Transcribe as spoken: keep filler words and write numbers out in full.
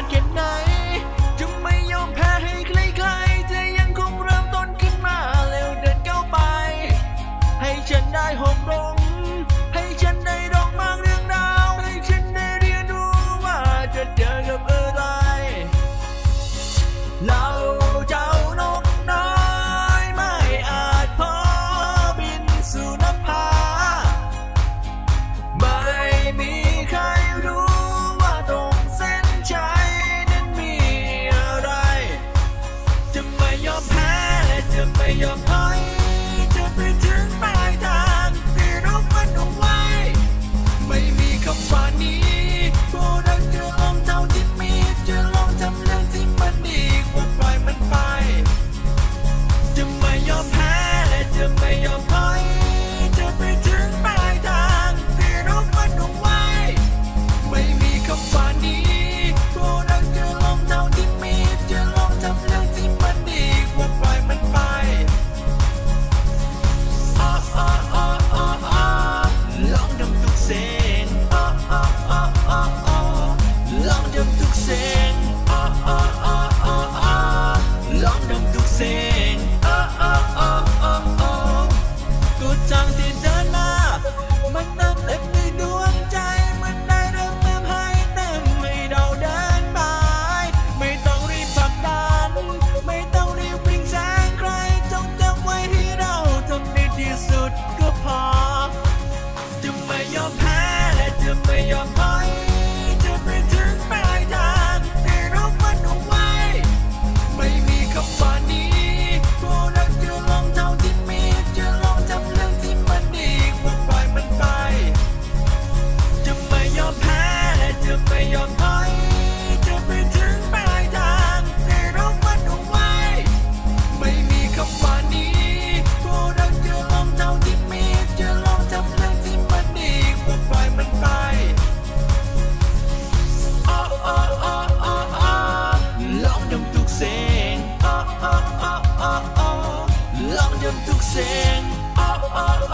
แค่ไหนจะไม่ยอมแพ้ให้ใครๆจะยังคงเริ่มต้นขึ้นมาแล้วเดินก้าวไปให้ฉันได้หอมลงให้ฉันได้ร้องมากเรื่องราวให้ฉันได้เรียนรู้ว่าจะเจอกับอะไรเราเจ้านกน้อยไม่อาจพอบินสู่นภาไม่มีใครรู้ว่าตรงเส้นชัยนั้นมีอะไรจะไม่ยอมแพ้และจะไม่ยอมถอยจะไปถึงปลายทางที่เราฝันเอาไว้ไม่มีคำว่านี้พวกเราจะลองเท่าที่มีจะลองทำเรื่องที่มันดีกว่าปล่อยมันไปจะไม่ยอมแพ้และจะไม่ยอมถอยจะไปถึงปลายทางที่เราฝันเอาไว้ไม่มีคำว่านี้พวกเราจะลองเท่าที่มีจะลองทำเรื่องที่มันดีกว่าปล่อยมันไปอ้ออ้ออ้ออ้ออ้อลองทำทุกเส้นอ้ออ้ออ้ออ้ออ้อลองทำทุกเส้นอ้ออ้ออ้ออ้ออ้อลองทำทุกเส้นอ้ออ้ออ้ออ้ออ้อก็ทางที่เดินหน้ามันเติมเต็มในดวงใจมันได้เริ่มเติมให้เต็มให้เราเดินไปไม่ต้องรีบผลักดันไม่ต้องรีบวิ่งแซงใครจงจำไว้ให้เราทำดีที่สุดก็พอจะไม่ยอมแพ้และจะไม่ยอมถอยจะไปถึงปลายทางที่เราฝันเอาไว้ไม่มีคำว่านี้พวกเราจะลองเท่าที่มีจะลองทำเรื่องที่มันดีกว่าปล่อยมันไปจะไม่ยอมแพ้และจะไม่ยอมถอยจะไปถึงปลายทางที่เราฝันเอาไว้ไม่มีคำว่านี้พวกเราจะลองเท่าที่มีจะลองทำเรื่องที่มันดีกว่าปล่อยมันไปอ้ออ้ออ้ออ้ออ้อลองทำทุกเส้นอ้ออ้ออ้ออ้ออ้อลองทำทุกเส้นอ้ออ้อ